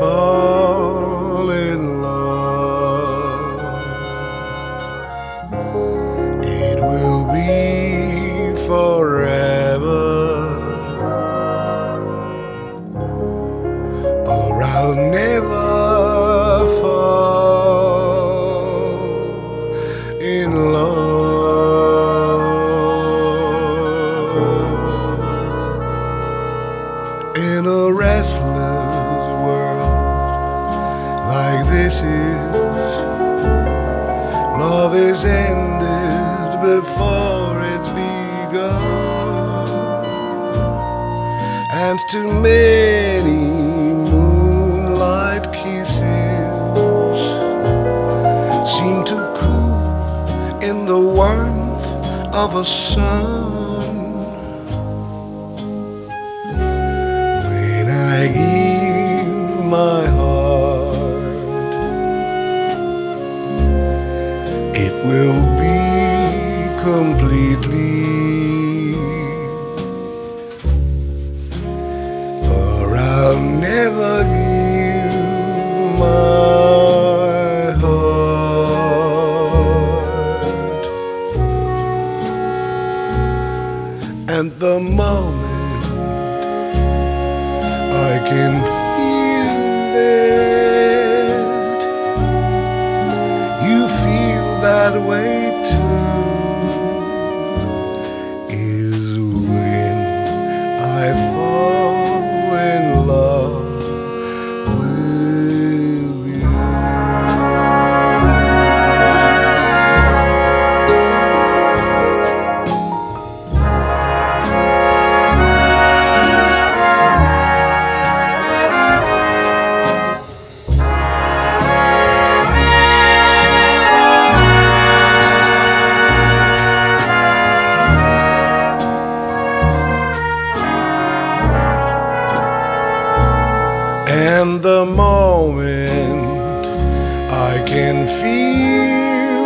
fall in love, it will be forever, or I'll never fall in love. In a restless world like this is, love is ended before it's begun, and too many moonlight kisses seem to cool in the warmth of a sun. I give my heart, it will be completely, or I'll never give my heart. And the moment I can feel that you feel that way too, is when I fall in love with you. And the moment I can feel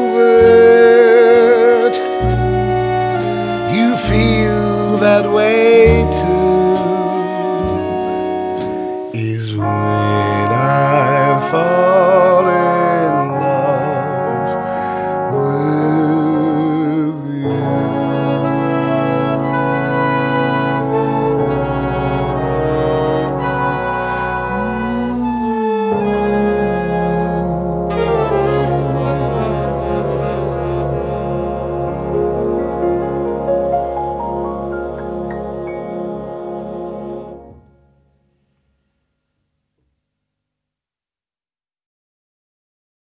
that you feel that way too, is when I fall